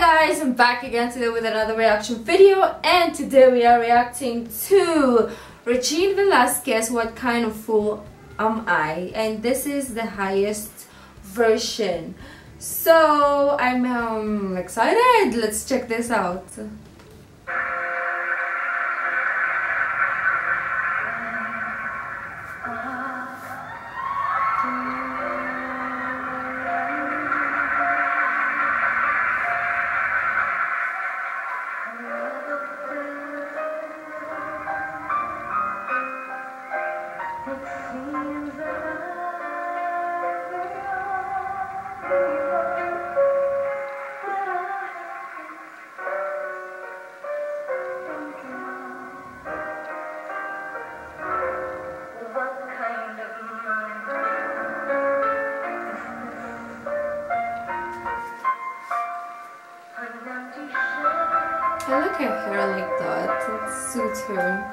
guys, I'm back again today with another reaction video, and today we are reacting to Regine Velasquez, What Kind of Fool Am I? And this is the highest version. So I'm excited. Let's check this out. I like her hair like that. It suits her.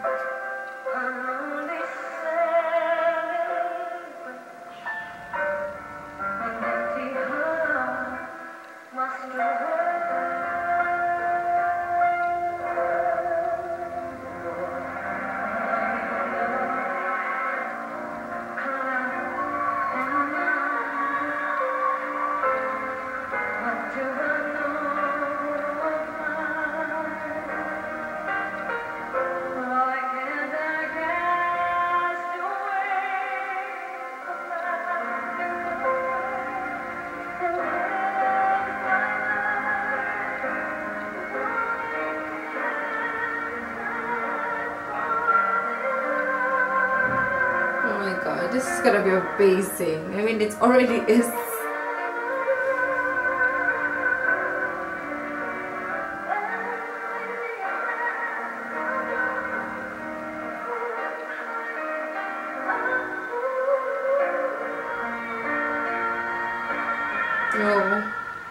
God, this is gonna be amazing. I mean, it already is. No.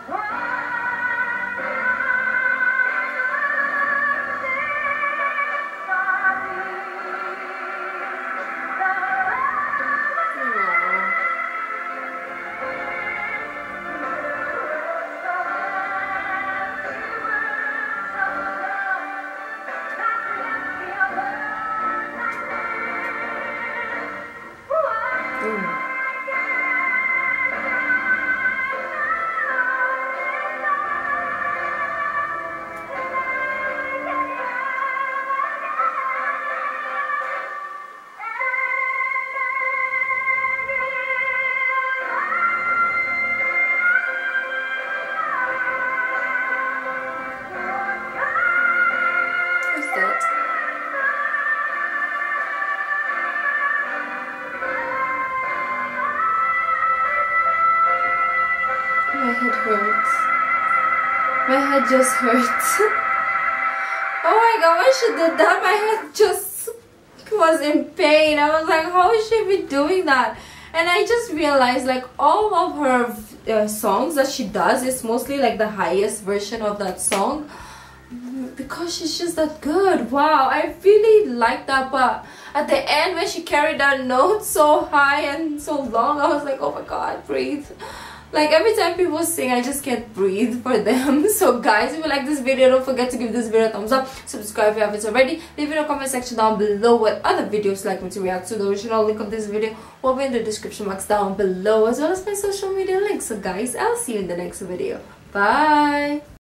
My head hurts. My head just hurts. Oh my god, why she did that? My head just was in pain. I was like, how is she be doing that? And I just realized, like, all of her songs that she does is mostly like the highest version of that song, because she's just that good. Wow, I really like that. But at the end, when she carried that note so high and so long, I was like, oh my god, breathe. Like, every time people sing, I just can't breathe for them. So guys, if you like this video, don't forget to give this video a thumbs up. Subscribe if you haven't already. Leave it in the comment section down below what other videos like me to react to. The original link of this video will be in the description box down below, as well as my social media links. So guys, I'll see you in the next video. Bye!